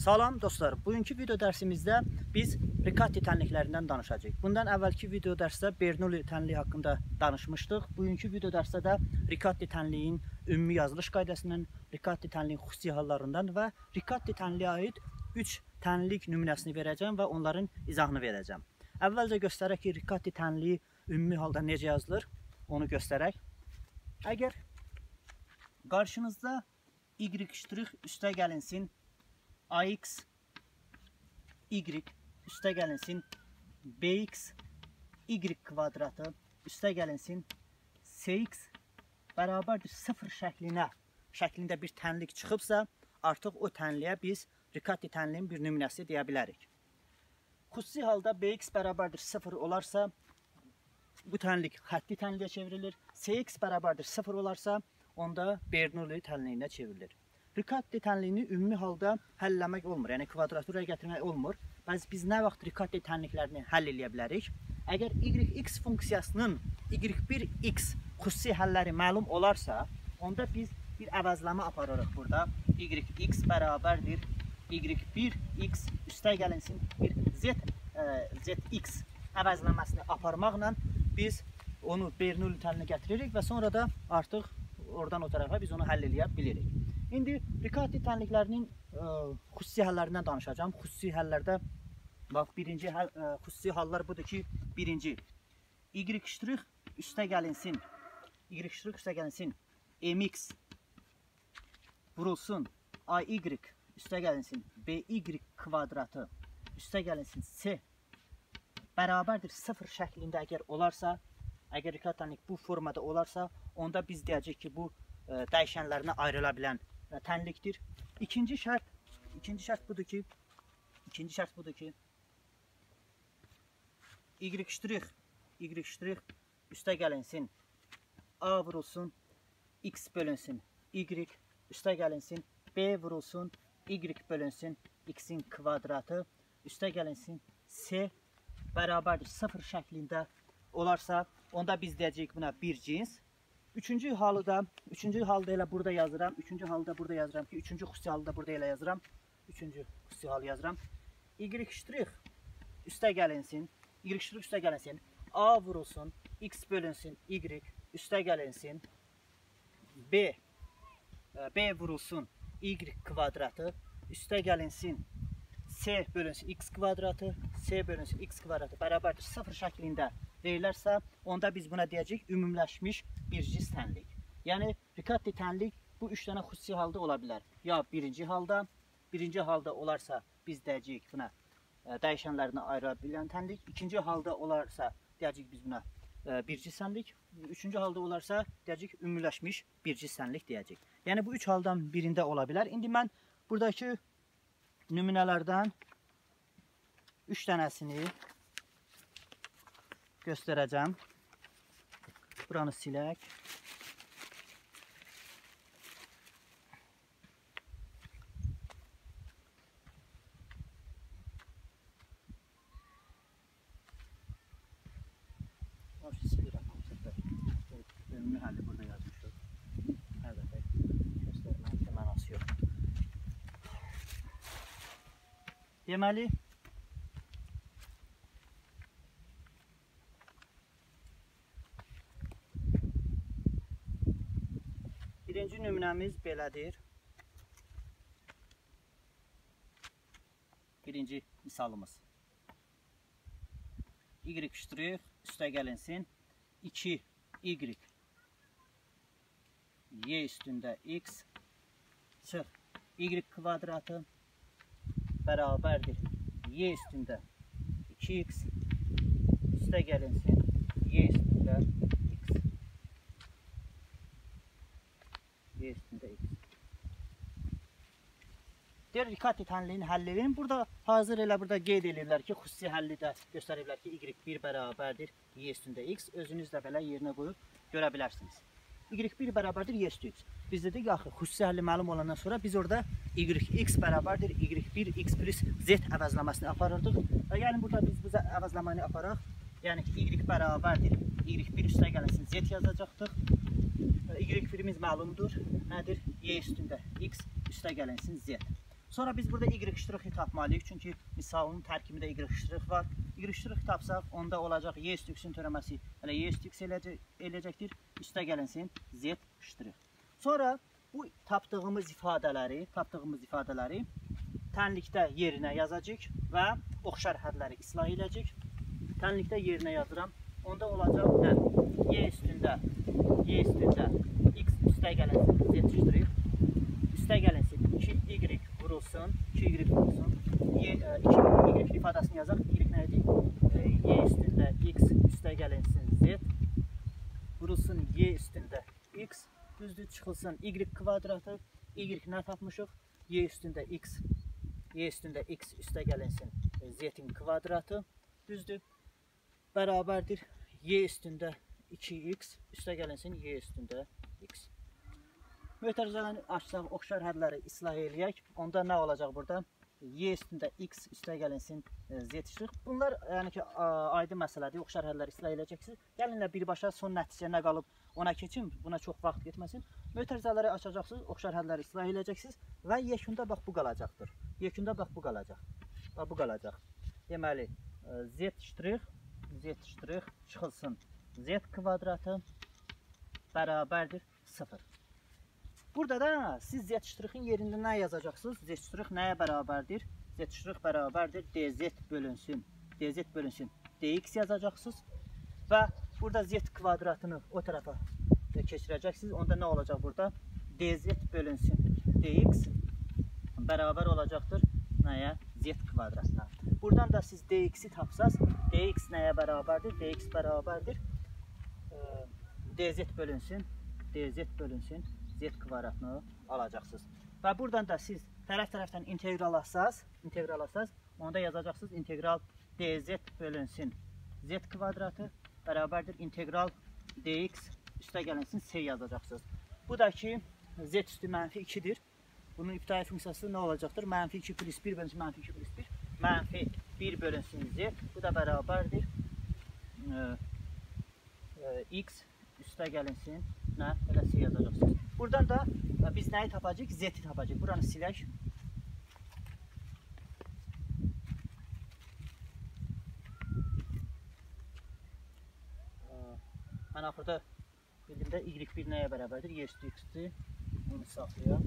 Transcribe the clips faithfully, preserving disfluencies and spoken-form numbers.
Salam dostlar, bugünkü video dərsimizdə biz Riccati tənliklərindən danışacağıq. Bundan əvvəlki video dərsdə Bernoulli tənliyi haqqında danışmışdıq. Bugünkü video dərsdə də Riccati tənliyin ümumi yazılış qaydasından, Riccati tənliyin xüsusi hallarından və Riccati tənliyə aid üç tənlik nümunəsini verəcəm və onların izahını verəcəm. Əvvəlcə göstərək ki, Riccati tənliyi ümumi halda necə yazılır, onu göstərək. Əgər qarşınızda y üstə gəlinsin ax, y üstə gəlinsin bx, y kvadratı üstə gəlinsin cx bərabərdir sıfır şəklinə, şəklində bir tənlik çıxıbsa, artıq o tənliyə biz Riccati tənliyin bir nümunəsi deyə bilərik. Xüsusi halda bx bərabərdir sıfır olarsa, bu tənlik xətti tənliyə çevrilir. Cx bərabərdir sıfır olarsa, onda Bernoulli tənliyinə çevrilir. Riccati tənliyini ümumi halda həlləmək olmur, yəni kvadraturaya gətirmək olmur. Bəs biz nə vaxt Riccati tənliklərini həll edə bilərik? Əgər yx funksiyasının y bir x xüsusi həlləri məlum olarsa, onda biz bir əvəzləmə aparırıq burada. Yx bərabərdir y bir x üstə gəlinsin bir z, e, zx əvəzləməsini aparmaqla biz onu Bernoulli tənlinə gətiririk və sonra da artıq oradan o tərəfə biz onu həll edə bilirik. İndi Riccati tənliklərinin ə, xüsusi həllərindən danışacağım. Xüsusi həllərdə bax, birinci həl, ə, xüsusi hallar budur ki, birinci y üstə gəlinsin y üstə gəlinsin mx vurulsun ay üstə gəlinsin by kvadratı üstə gəlinsin c bərabərdir sıfır şəklində əgər olarsa, əgər Riccati tənlik bu formada olarsa, onda biz deyəcək ki, bu ə, dəyişənlərinə ayrıla bilən tənlikdir. İkinci şərt, ikinci şərt budur ki, ikinci şərt budur ki, y y üstə gəlinsin a vurulsun x bölünsün y üstə gəlinsin b vurulsun y bölünsün x-in kvadratı üstə gəlinsin c bərabərdir sıfır şəklində olarsa, onda biz deyəcəyik buna bir cins. Üçüncü halı da, üçüncü halda elə burada yazıram. Üçüncü halda burada yazıram ki, üçüncü xüsusi halı da burada elə yazıram. Üçüncü xüsusi halı yazıram. Y üstə gəlinsin, y üstə gəlinsin, a vurulsun, x bölünsün, y üstə gəlinsin, b, b vurulsun, y kvadratı üstə gəlinsin, c bölünsün, x kvadratı, c bölünsün, x kvadratı bərabərdir sıfır şəklində verilərsə, onda biz buna deyəcəyik ümumiləşmiş bir cins tənlik. Yəni, Riccati tənlik bu üç dənə xüsusi halda ola bilər. Ya birinci halda, birinci halda olarsa biz deyəcəyik buna ə, dəyişənlərini ayıra bilən tənlik. İkinci halda olarsa deyəcəyik biz buna ə, bir cins tənlik. Üçüncü halda olarsa deyəcəyik ümumiləşmiş bir cins tənlik deyəcəyik. Yəni, bu üç haldan birində ola bilər. İndi mən buradakı nümunələrdən üç dənəsini göstərəcəm. Buranı silək. Silirəm. Ümumi həlli burada yazmışıq. Hər dəfə göstərmənin mənası yox. Deməli, birinci nümunəmiz belədir. Birinci misalımız. Y üstə gəlinsin iki y y üstündə x çıx y kvadratı bərabərdir y üstündə iki x üstə gəlinsin y üstündə x y üstündə x. Deyir, Riccati tənliyinin həllinin burada hazır elə burada qeyd edirlər ki, xüsusi həlli də göstəriblər ki, y bir bərabərdir y üstündə x. Özünüz də belə yerinə qoyub görə bilərsiniz. Y bir bərabərdir y üstü x. Biz dedik, axı, xüsusi həlli məlum olandan sonra biz orada yx bərabərdir y bir x plus z əvəzləməsini aparırdıq. Və yəni burada biz bu əvəzləməni aparaq. Yəni ki, y bərabərdir y bir üstə gəlinsin z yazacaqdıq. y birimiz məlumdur. Nədir? Y üstündə x üstə gəlinsin z. Sonra biz burada y ştrixi tapmalıyıq. Çünki misalın tərkibində y ştrix var. Y ştrix tapsaq, onda olacaq y üstü x-in törəməsi elə y üstü x eləyəcəkdir. Üstə gəlinsin z ştrix. Sonra bu tapdığımız ifadələri, tapdığımız ifadələri tənlikdə yerinə yazacağıq və oxşar hədləri islah edəcəyik. Tənlikdə yerinə yazıram. Onda olacaq nə? Y üstündə, y üstündə x üstə gəlinsin z ştrix. Üstə gəlinsin iki y vurulsun, iki y vurulsun. Y, iki y ifadəsini yazaq. Y nədir? Y üstündə x üstə gəlinsin z. Vurulsun y üstündə x. Düzdür, çıxılsın y kvadratı. Y nə tapmışıq? Y üstündə x. Y üstündə x üstə gəlinsin z-in kvadratı. Düzdür. Bərabərdir. Y üstündə iki x üstə gəlinsin y üstündə x. Mötərizəni açsaq, oxşar hədləri islah eləyək. Onda nə olacaq burada? Y üstündə x üstə gəlinsin z ştrix. Bunlar yəni ki, aydın məsələdir. Oxşar hədləri islah eləyəcəksiniz. Gəlinlə birbaşa son nəticə nə qalıb ona keçin. Buna çox vaxt getməsin. Mötərizələri açacaqsınız, oxşar hədləri islah eləyəcəksiniz və yekunda bax bu qalacaqdır. Yekunda bax bu qalacaq. Bax bu qalacaq. Deməli, z ştrix, z ştrix çıxılsın z kvadratı bərabərdir sıfır. Burada da siz z ştrixin yerində nə yazacaqsınız? Z ştrix nəyə bərabərdir? Z ştrix bərabərdir dz bölünsün. Dz bölünsün dx yazacaqsınız və burada z kvadratını o tərəfə keçirəcəksiniz. Onda nə olacaq burada? Dz bölünsün dx bərabər olacaqdır nəyə? Z kvadratına. Buradan da siz dx-i tapsaz, dx nəyə bərabərdir? Dx bərabərdir dz bölünsün, dz bölünsün z kvadratını alacaqsınız. Və buradan da siz tərəf-tərəfdən integral asaz, integral asaz, onda yazacaqsınız integral dz bölünsün z kvadratı bərabərdir integral dx üstə gəlinsin s yazacaqsınız. Bu da ki z üstü mənfi ikidir. Bunun ibtidai funksiyası nə olacaqdır? Mənfi iki plus bir bölünsün mənfi iki plus bir. Mənfi bir bölünsün z. Bu da bərabərdir e, e, x üstə gəlinsin nə? Elə s yazacaqsınız. Buradan da biz nəyi tapacağıq? Z-i tapacağıq. Buranı silək. Mən axırda bildiyimdə y bir nəyə bərabərdir? Y üstü x-dir. Onu saxlayaq.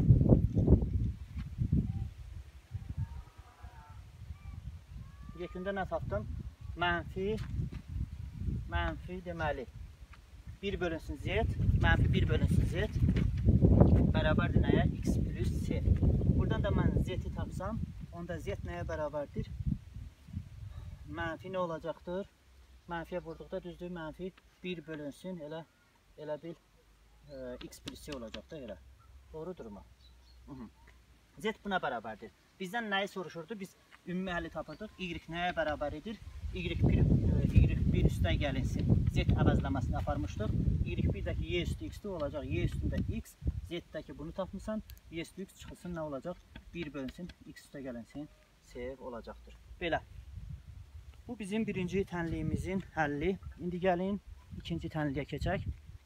Yekunda nə tapdım? Mənfi, mənfi deməli bir bölünsün z, mənfi bir bölünsün z bərabərdir nəyə? X plus s. Buradan da mən z-i tapsam, onda z nəyə bərabərdir? Mənfi nə olacaqdır? Mənfiyə vurduqda düzdür, mənfi bir bölünsün, elə, elə bil e, x plus s olacaqdır, elə. Doğrudurmu? Z buna bərabərdir. Bizdən nəyi soruşurdu? Biz ümumi həlli tapırdıq. Y nəyə bərabər edir? Y bir üstə gəlinsin. Z əvəzləməsini aparmışdıq. Y birdəki y üstü x-də olacaq. Y üstündə x. Z-dəki bunu tapmışsan. Y üstü x çıxılsın nə olacaq? bir bölünsün. X üstə gəlinsin. S olacaqdır. Belə. Bu bizim birinci tənliyimizin həlli. İndi gəlin ikinci tənliyə keçək.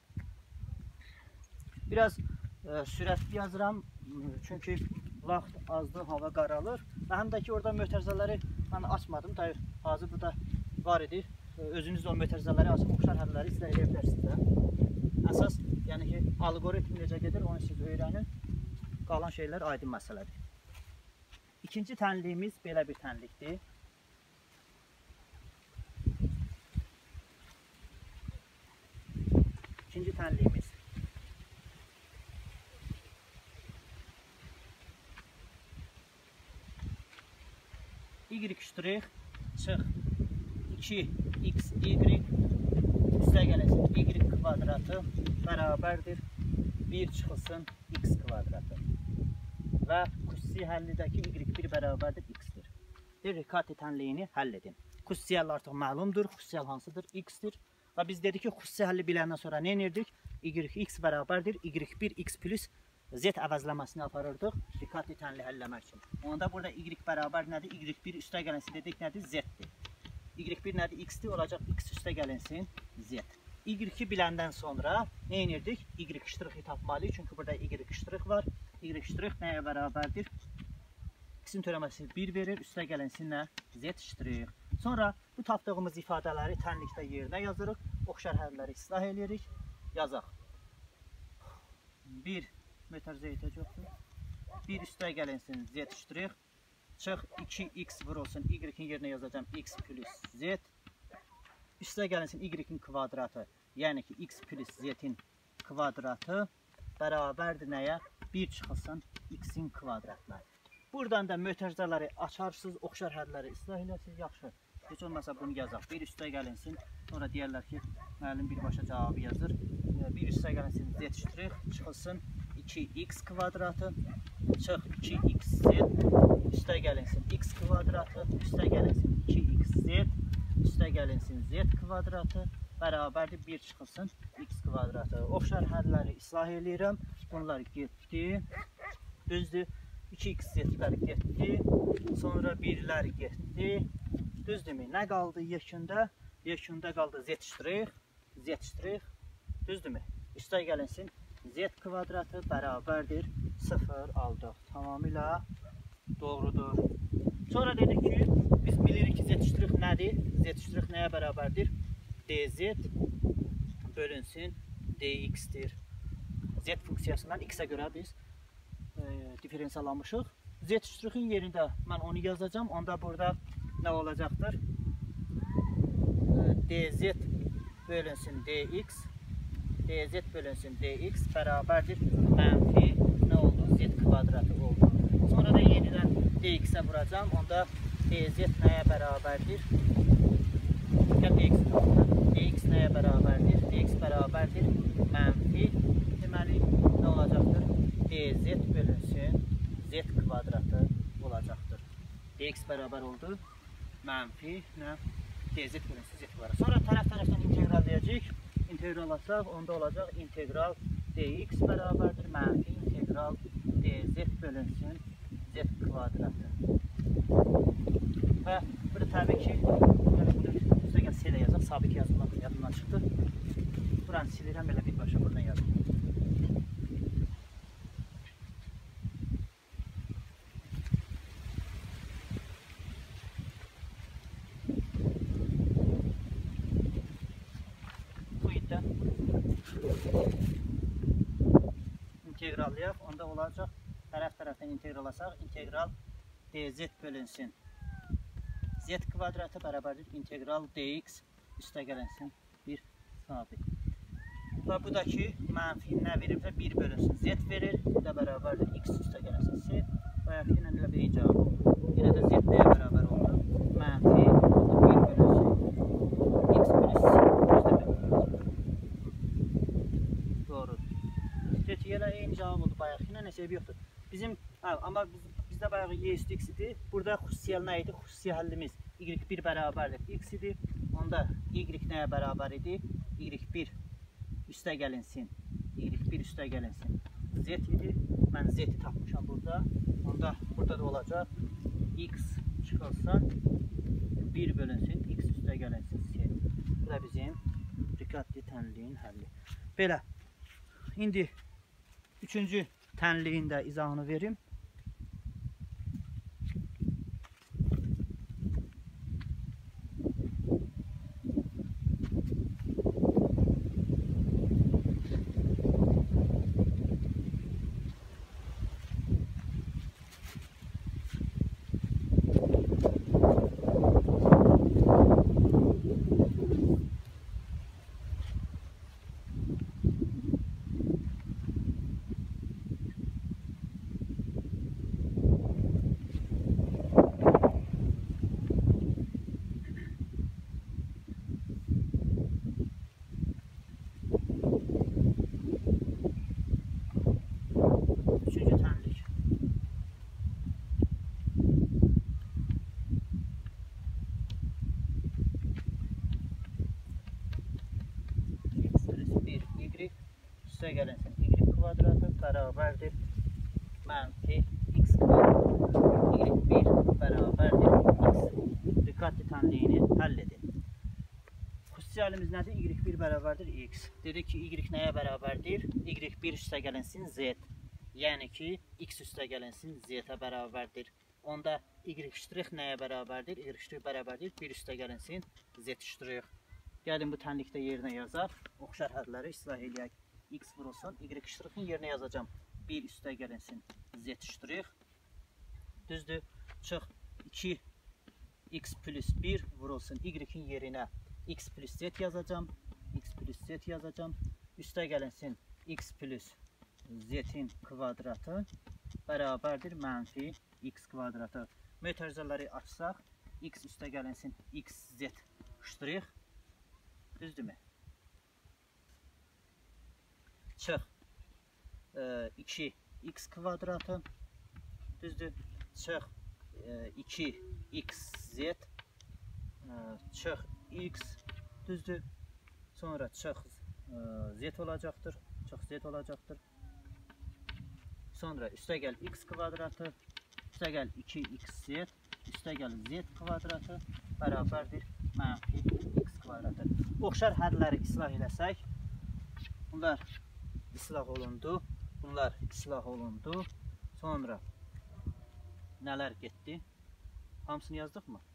Biraz e, sürətli yazıram. Çünki vaxt azdır, hava qaralır. Və həm də ki, orada mötərizələri mən açmadım. Tabii, hazır burada var idi. Özünüz də o mötərizələri açıb, oxşar həlləri sizə eləyə bilərsiniz. Əsas, yəni ki, algoritm necə gedir, onu siz öyrənin. Qalan şeylər aydın məsələdir. İkinci tənliyimiz belə bir tənlikdir. İkinci tənliyimiz. Y ştrix çıx iki x y üstə gəlinsin y kvadratı bərabərdir bir çıxılsın x kvadratı və Kussi həllidəki y bir bərabərdir x-dir. Riccati tənliyini həll edin. Kussi həlli artıq məlumdur. Kussi həll hansıdır? X-dir. Və biz dedik ki, Kussi həlli biləndən sonra nə edirdik? Y x bərabərdir y bir x plus z əvəzləməsini aparırdıq Riccati tənli həlləmək üçün. Onda burada y bərabər nədir? Y bir üstə gəlinsin dedik nədir? Z-dir. Y bir nədir? X-dir. Olacaq x üstə gəlinsin z. Y iki biləndən sonra nə edirdik? Y ştrixi tapmalıyıq. Çünki burada y ştrix var. Y ştrix nəyə bərabərdir? X'in törəməsi bir verir, üstə gələnsinə Z iştirik. Sonra bu tapdığımız ifadələri tənlikdə yerinə yazırıq. Oxşar hərfləri islah edirik. Yazaq. bir metr Z yoxdur. bir üstə gələnsin Z iştirik. Çıx iki x vurulsun. Y-in yerinə yazacağım x plus Z. Üstə gələnsin Y-in kvadratı. Yəni ki x plus Z-in kvadratı bərabərdir nəyə? bir çıxılsın x-in kvadratına. Buradan da mötərizələri açarsınız, oxşar hərfləri islah edirsiniz. Yaxşı. Heç olmasa bunu yazaq. bir üstə gəlinsin. Sonra deyərlər ki, müəllim birbaşa cavabı yazır. bir üstə gəlinsin Z iştirik. Çıxılsın iki x kvadratı. Çıx iki x Z. Üstə gəlinsin x kvadratı. Üstə gəlinsin iki x Z. Üstə gəlinsin Z kvadratı. Bərabərdir bir çıxılsın x kvadratı. Oxşar hərfləri islah edirəm. Bunlar getdi. Düzdür. iki x Z-lər getdi. Sonra birlər getdi. Düzdürmü? Nə qaldı yekunda? Yekunda qaldı Z iştirik. Z iştirik. Düzdürmü? Üstə gəlinsin Z kvadratı bərabərdir sıfır aldıq. Tamamilə doğrudur. Sonra dedik ki, biz bilirik ki Z iştirik nədir? Z iştirik nəyə bərabərdir? dz bölünsün dx'dir. Z funksiyasından x-ə görə biz e, diferensiyalanmışıq. Z iştirikin yerində mən onu yazacağım. Onda burada nə olacaqdır? E, dz bölünsün dx dz bölünsün dx bərabərdir mənfi nə oldu? Z kvadratı oldu. Sonra da yenidən dx-ə vuracağım. Onda dz nəyə bərabərdir? Ya dx, dx nəyə bərabərdir? Dx bərabərdir mənfi. Deməli, nə olacaqdır? Dz bölünsün Z kvadratı olacaqdır. Dx bərabər oldu. Mənfi nə? Dz bölünsün Z kvadratı. Sonra tərəf-tərəfdən integralləyəcək. İntegrallasaq, onda olacaq integral dx bərabərdir mənfi integral dz bölünsün Z kvadratı. Və burada təbii ki, üstə gəl S ilə yazaq, sabit yazmaq yadımdan çıxdı. Buranı silirəm, elə birbaşa buradan yazım. Bu iddə integrallayaq, onda olacaq, tərəf-tərəfdən integrallasaq, integral dz bölünsün Z kvadratı bərabərdir integral dx üstə gələnsin bir sabit. Və bu da ki, mənfi nə veribsə bir bölünsün Z verir. Bu da bərabərdir x üstə gələnsin S. Və yaxud ilə elə bir icabı. Yenə də Z nəyə bərabər oldu? Mənfi bir bölünsün x plus S. Doğrudur. Z ilə eyni cavab oldu bayaq. Yenə nəsə evi yoxdur. Bizim, hə, amma biz bizdə bayağı y üstü x idi. Burada xüsusiyyəl nə idi? Xüsusi həllimiz y bir bərabərdir x idi. Onda y nəyə bərabər idi? y bir üstə gəlinsin. y bir üstə gəlinsin. Z idi. Mən z tapmışam burada. Onda burada da olacaq x çıxılsa bir bölünsün x üstə gəlinsin S. Bu da bizim riqatli tənliyin həlli. Belə. İndi üçüncü tənliyin də izahını verim. Üstə gələnsin y kvadratı bərabərdir mənfi x kvadratı. y bir bərabərdir x. Riqatli tənliyini həll edin. Xüsusi halimiz nədir? y bir bərabərdir x. Dedik ki, y nəyə bərabərdir? y bir üstə gələnsin z. Yəni ki, x üstə gələnsin z-ə bərabərdir. onda y ştrix nəyə bərabərdir? Y ştrix bərabərdir bir üstə gəlinsin z ştrix. Gəlin bu tənlikdə yerinə yazaq. Oxşar hədləri islah eləyək. X vurulsun, y ştrixin yerinə yazacağım. bir üstə gəlinsin z ştrix. Düzdür. Çıx iki x plus bir vurulsun y-in yerinə x plus z yazacağım. X plus z yazacağım. Üstə gəlinsin x plus z-in kvadratı bərabərdir mənfi x kvadratı. Mötərizələri açsaq, x üstə gəlinsin xz ştrix. Düzdürmü? Çıx iki x kvadratı. Düzdür. Çıx iki xz. Çıx x. Düzdür. Sonra çıx z olacaqdır. Çıx z olacaqdır. Sonra üstə gəl x kvadratı. Üstə gəl iki xz. Üstə gəl z kvadratı bərabərdir mənfi x kvadratı. Oxşar hədləri islah eləsək, bunlar islah olundu. Bunlar islah olundu. Sonra nələr getdi? Hamısını yazdıq mı?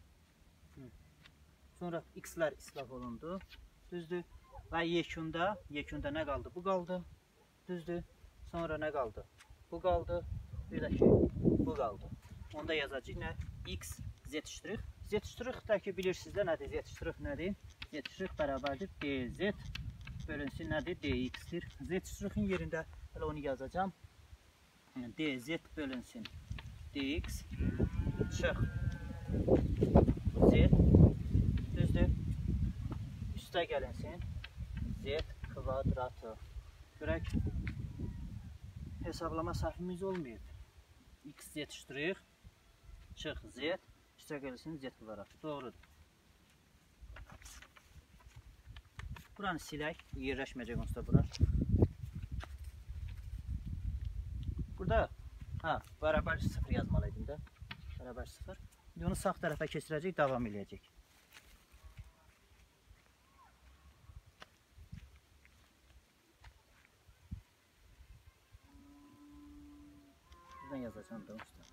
Sonra x'lər islah olundu. Düzdür. Və yekunda, yekunda nə qaldı? Bu qaldı. Düzdür. Sonra nə qaldı? Bu qaldı. Bir də ki, bu qaldı. Onda yazacağıq nə? X, z ştrix. Z ştrixdəki bilirsiniz də nədir? Z ştrix nədir? Z ştrix bərabərdir dz bölünsün nədir? Dx'dir. Z ştrixin yerində hələ onu yazacağım. Dz bölünsün dx. Çıx z. Düzdür. Üstə gəlinsin z kvadratı. Görək, hesablama səhvimiz olmayıb. X z ştrix. Çıx z. Üstə gəlinsin z kvadratı. Doğrudur. Buranı silək. Yerləşməyəcək onsuz da bura. Burada ha, bərabər sıfır yazmalıydım da. Bərabər sıfır. İndi onu sağ tərəfə keçirəcək, davam eləyəcək. Buradan yazacağım da usta.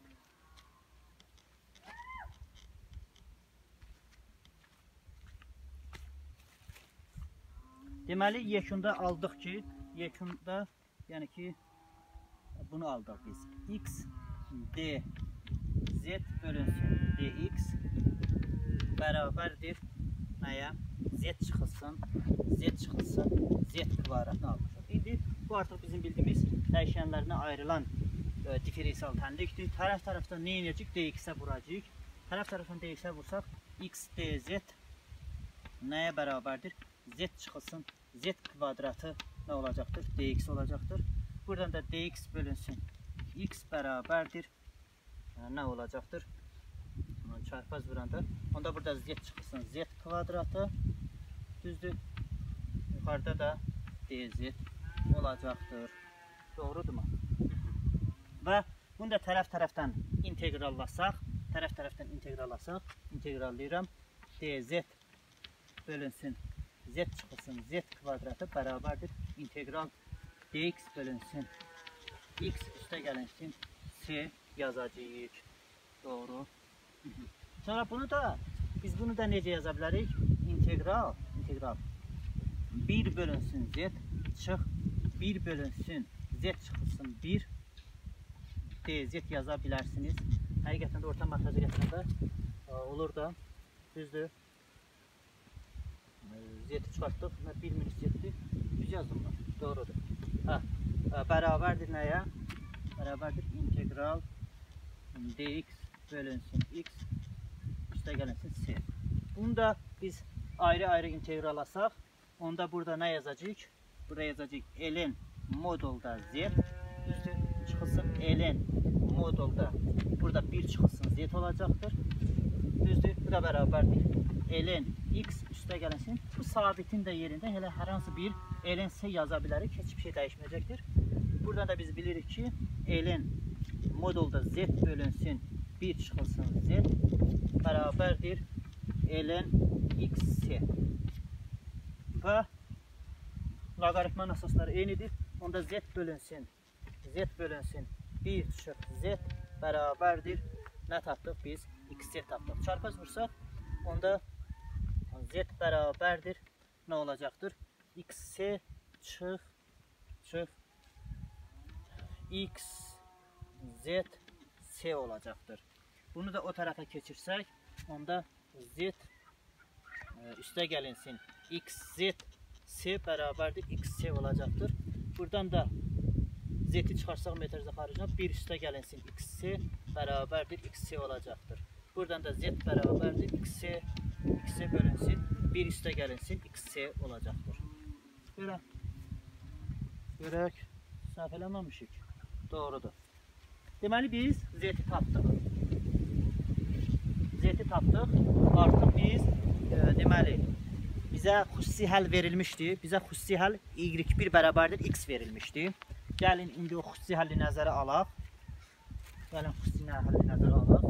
Deməli, yekunda aldıq ki, yekunda, yəni ki, bunu aldıq biz. X, d, z bölünsün dx bərabərdir nəyə? Z çıxılsın, z çıxılsın, z kvadratını almışıq. İndi bu artıq bizim bildiyimiz dəyişənlərinə ayrılan e, diferensial tənlikdir. Tərəf tərəfdən nə edəcək? Dx-ə vuracaq. Tərəf tərəfdən dx-ə vursaq, x dz nəyə bərabərdir? Z çıxılsın, z kvadratı nə olacaqdır? Dx olacaqdır. Buradan da dx bölünsün x bərabərdir nə olacaqdır? Çarpaz vuranda. Onda burada z çıxılsın, z kvadratı. Düzdür. Yuxarıda da dz olacaqdır. Doğrudurmu? Və bunu da tərəf tərəfdən integrallasaq, tərəf tərəfdən integrallasaq, integrallayıram. Dz bölünsün z çıxılsın, z kvadratı bərabərdir integral dx bölünsün x üstə gəlinsin c yazacağıq. Doğru. Sonra bunu da biz bunu da necə yaza bilərik? İntegral, integral bir bölünsün z çıx, bir bölünsün z çıxılsın bir dz yaza bilərsiniz. Həqiqətən də orta matematik gətirəndə olur da. Düzdür. Z çıxartdıq. bir minus yeddi. Düz yazdım mı? Doğrudur. Ha, bərabərdir nəyə? Bərabərdir integral dx bölünsün x üstə gəlinsin c. Bunu da biz ayrı-ayrı integralasaq, onda burada nə yazacağıq? Burada yazacağıq ln modulda z. Düzdür. Çıxılsın ln modulda. Burada bir çıxılsın z olacaqdır. Düzdür. Bu da bərabərdir ln x üstə gəlinsin. Bu sabitin də yerində elə hər hansı bir ln c yaza bilərik. Heç bir şey dəyişməyəcəkdir. Buradan da biz bilirik ki ln modulda z bölünsün bir çıxılsın z bərabərdir ln xc. Və loqaritmanın əsasları eynidir. Onda z bölünsün z bölünsün bir çıx z bərabərdir nə tapdıq? Biz x z tapdıq. Çarpaz vursaq, onda z bərabərdir. Nə olacaqdır? X çıx, çıx, x z s olacaqdır. Bunu da o tarafa keçirsək, onda z üstə gəlinsin. X z s bərabərdir. X s olacaqdır. Buradan da z'yi çıxarsaq metrizə xaricində bir üstə gəlinsin. X s bərabərdir. X s olacaqdır. Buradan da z bərabərdir. X s, x s bölünsün. bir üstə gəlinsin. X s olacaqdır. Belə. Görək. Səhv eləməmişik. Doğrudur. Deməli biz z'yi tapdıq. Z'yi tapdıq. Artıq biz e, deməli bizə xüsusi həll verilmişdi. Bizə xüsusi həll y bir bərabərdir x verilmişdi. Gəlin indi o xüsusi həlli nəzərə alaq. Gəlin xüsusi həlli nəzərə alaq.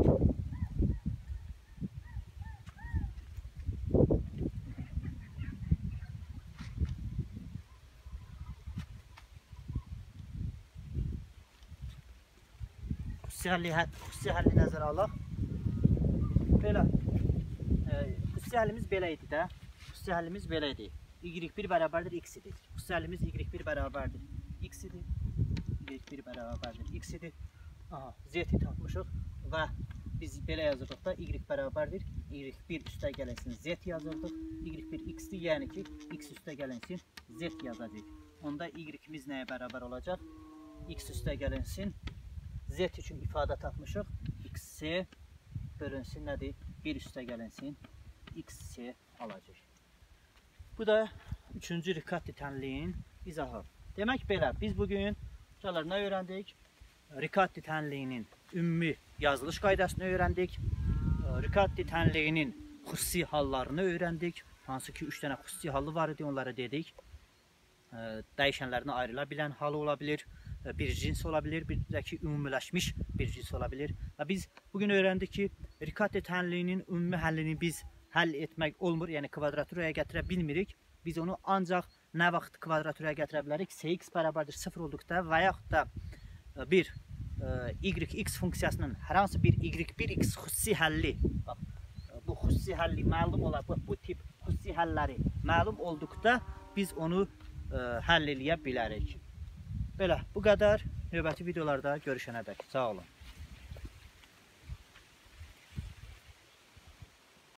Xüsusi həlli, xüsusi həlli nəzərə alaq. Belə. E, xüsusi həllimiz belə idi də. Xüsusi həllimiz belə idi. y bir bərabərdir x idi. Xüsusi həllimiz y bir bərabərdir x idi. y bir bərabərdir x idi. Aha, z'yi tapmışıq və biz belə yazırdıq da y bərabərdir. y bir üstə gəlinsin z yazırdıq. y bir x-dir, yəni ki x üstə gəlinsin z yazacaq. Onda y-imiz nəyə bərabər olacaq? X üstə gəlinsin z üçün ifadə tapmışıq. X bölünsün nədir? bir üstə gəlinsin x s alacaq. Bu da üçüncü Riccati tənliyin izahı. Demək belə, biz bugün nə öyrəndik? Riccati tənliyinin ümumi yazılış qaydasını öyrəndik. Riccati tənliyinin xüsusi hallarını öyrəndik. Hansı ki üç dənə xüsusi halı var idi, onlara dedik. Dəyişənlərini ayrıla bilən halı ola bilir. Bir cins ola bilir, bir də ki ümumiləşmiş bir cins ola bilir. Və biz bugün öyrəndik ki, Riccati tənliyinin ümumi həllini biz həll etmək olmur, yəni kvadraturaya gətirə bilmirik. Biz onu ancaq nə vaxt kvadraturaya gətirə bilərik? Cx bərabərdir sıfır olduqda və yaxud da bir yx funksiyasının hər hansı bir y bir x xüsusi həlli, bax, bu xüsusi həlli məlum olar, bu, bu tip xüsusi həlləri məlum olduqda biz onu ə, həll eləyə bilərik. Belə, bu qədər. Növbəti videolarda görüşənədək. Sağ olun.